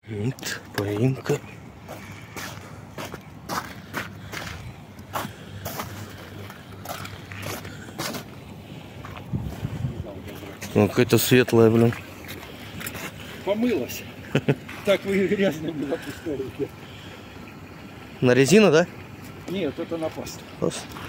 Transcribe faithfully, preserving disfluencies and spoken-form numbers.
Вот, поимка. Ну, какая-то светлая, блин. Помылась. Так вы грязно было пустое. На резину, да? Нет, это на пасту. Паста.